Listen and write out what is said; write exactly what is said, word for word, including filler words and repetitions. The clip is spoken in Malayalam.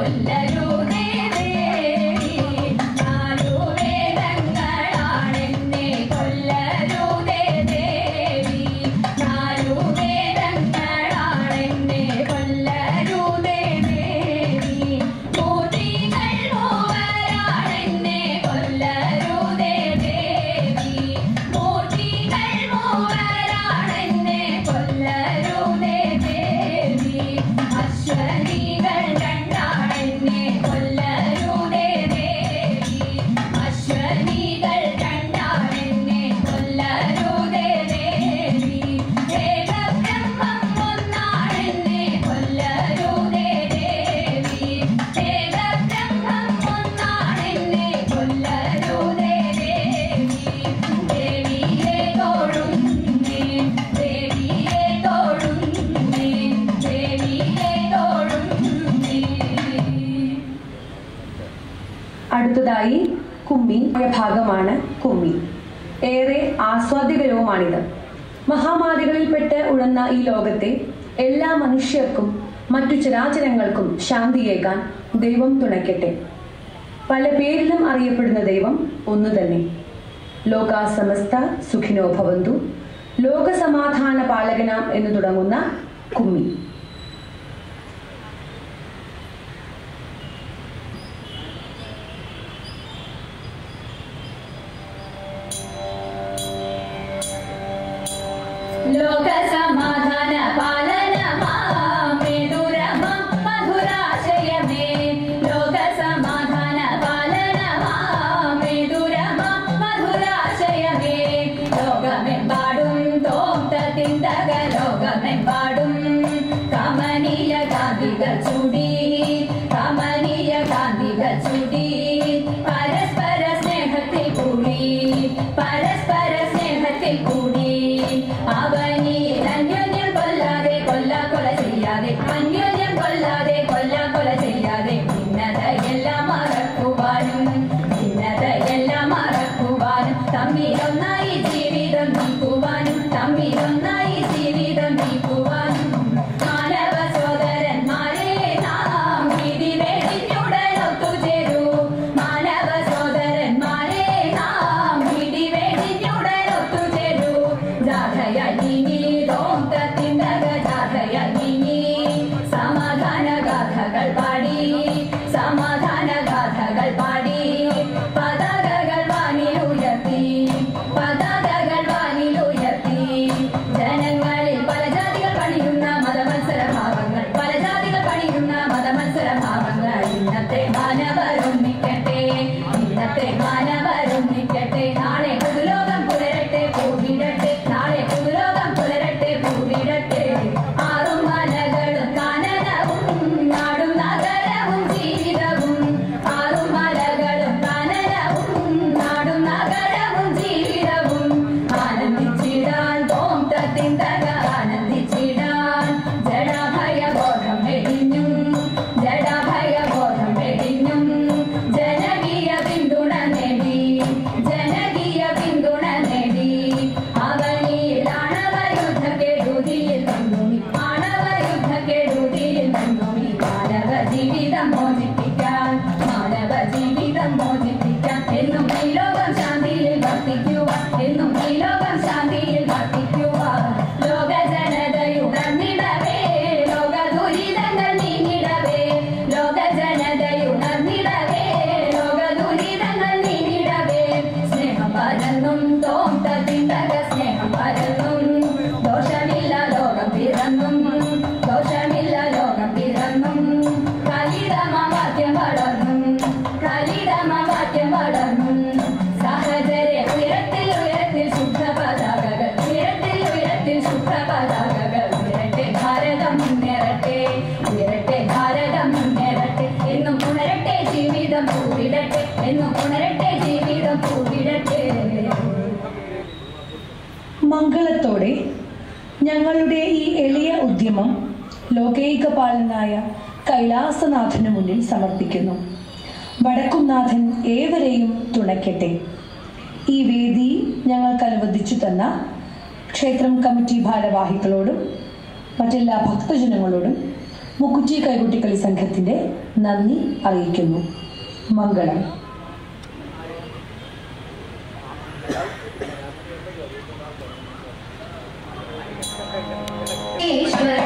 അടുത്തതായി കുമ്മി ഭാഗമാണ് കുമ്മി. ഏറെ ആസ്വാദ്യകരവുമാണിത്. മഹാമാരികളിൽപ്പെട്ട് ഉഴന്ന ഈ ലോകത്തെ എല്ലാ മനുഷ്യർക്കും മറ്റു ചരാചരങ്ങൾക്കും ശാന്തിയേകാൻ ദൈവം തുണയ്ക്കട്ടെ. പല പേരിലും അറിയപ്പെടുന്ന ദൈവം ഒന്നു തന്നെ. ലോകാ സമസ്ത സുഖിനോ ഭവന്തു, ലോകസമാധാന പാലകനാം എന്ന് തുടങ്ങുന്ന കുമ്മി. ലോക സമാധാന പാലനമേ ദുരമ മധുരാശയമേ, ലോക സമാധാന പാലനമേ ദുരമ മധുരാശയമേ, ലോകമെമ്പാടും തോന്തതിന്തക ലോകമെമ്പാടും കമനീയ കാന്തികൾ ചൂടി, കമനീയ കാന്തികൾ ചൂടി, പരസ്പര സ്നേഹത്തിൽ കൂടി, പരസ്പര സ്നേഹത്തിൽ കൂടി, അവനിൽ അന്യോന്യം കൊല്ലാതെ കൊല്ല കൊല ചെയ്യാതെ, അന്യോന്യം കൊല്ലാതെ കൊല്ല കൊല ചെയ്യാതെ, ഭിന്നതയെല്ലാം മറക്കുവാനും, ഭിന്നതയെല്ലാം മറക്കുവാനും, തമ്മിലൊന്നായി ജീവിതം നീക്കുവാനും, തമ്മിലൊന്നായി ജീവിതം നീക്കുവാനും, മാനവ സോദരന്മാരെ നാം വിധി വേടിഞ്ഞുടൻ ഒത്തുചേരൂ, മാനവ സോദരന്മാരെ നാം വിധി വേടിഞ്ഞുടൻ ഒത്തുചേരൂ, ജാഥയലിനി തോന്തത്തിന്തക ജാഥയലിനി, സമാധാന ഗാഥകൾ പാടി, സമാധാന ഗാഥകൾ പാടി, പതാകകൾ വാനിലുയർത്തി, പതാകകൾ വാനിലുയർത്തി, ജനങ്ങളിൽ പല ജാതികൾ പണിയുന്ന മതമത്സര ഭാവങ്ങൾ, പല ജാതികൾ പണിയുന്ന മതമത്സര ഭാവങ്ങൾ, ഇന്നത്തെ മാനവരൊന്നിക്കട്ടെ, ഇന്നത്തെ മാനവരൊന്നിക്കട്ടെ, നാളെ പുതുലോകം പുലരട്ടെ പൂവിടട്ടെ, നാളെ പുതുലോകം പുലരട്ടെ പൂവിടട്ടെ, ആറും മലകളും കാനനവും നാടും നഗരവും ജീവിതവും, ആറും മലകളും കാനനവും നാടും നഗരവും ജീവിതവും, ആനന്ദിച്ചിടാൻ തോന്തത്തിന്തക ആനന്ദിച്ചിടാൻ, ജഡഭയബോധം വെടിഞ്ഞും, ജഡഭയബോധം വെടിഞ്ഞും, ജനകീയ പിന്തുണ നേടി, ജനകീയ പിന്തുണ നേടി, അവനിൽ ആണവയുദ്ധക്കെടുതിയിൽ നിന്നുമി, ആണവയുദ്ധക്കെടുതിയിൽ നിന്നുമി, മാനവ ജീവിതം മോചിപ്പിക്കാൻ, മാനവ ജീവിതം മോചിപ്പിക്കാൻ, എന്നും ഈ ലോകം ശാന്തിയിൽ വർത്തിക്കുവാൻ, എന്നും ഈ ലോകം ശാന്തിയിൽ വർത്തിക്കുവാൻ, ലോക ജനതയുണർന്നിടവേ, ലോക ദുരിതങ്ങൾ നീങ്ങിടവേ, ലോക ജനതയുണർന്നിടവേ, ലോക ദുരിതങ്ങൾ നീങ്ങിടവേ, സ്നേഹം പരന്നും തോന്തത്തിന്തക സ്നേഹം പരന്നും, ദോഷമില്ല ലോകം പിറന്നും, ദോഷമില്ല ലോകം പിറന്നും, കലിതമവാക്യം വളർന്നും, കലിതമവാക്യം വളർന്നും, സഹചര്യ ഉയരത്തിൽ ഉയരത്തിൽ ശുദ്ധ പതാകകൾ, ഉയരത്തിൽ ഉയരത്തിൽ ശുദ്ധ പതാകകൾ, ഉയരട്ടെ ഭാരതം മുന്നേറട്ടെ, ഉയരട്ടെ ഭാരതം മുന്നേറട്ടെ, എന്നും ഉണരട്ടെ ജീവിതം പൂവിടട്ടെ, എന്നും ഉണരട്ടെ ജീവിതം പൂവിടട്ടെ. മംഗളത്തോടെ ഞങ്ങളുടെ ഈ എളിയ ഉദ്യമം ലോകൈകപാലനായ കൈലാസനാഥന് മുന്നിൽ സമർപ്പിക്കുന്നു. വടക്കുംനാഥൻ ഏവരെയും തുണയ്ക്കട്ടെ. ഈ വേദി ഞങ്ങൾക്ക് അനുവദിച്ചു തന്ന ക്ഷേത്രം കമ്മിറ്റി ഭാരവാഹികളോടും മറ്റെല്ലാ ഭക്തജനങ്ങളോടും മുക്കുറ്റി കൈകൊട്ടിക്കളി സംഘത്തിന്റെ നന്ദി അറിയിക്കുന്നു. മംഗളം. ഈശ്വര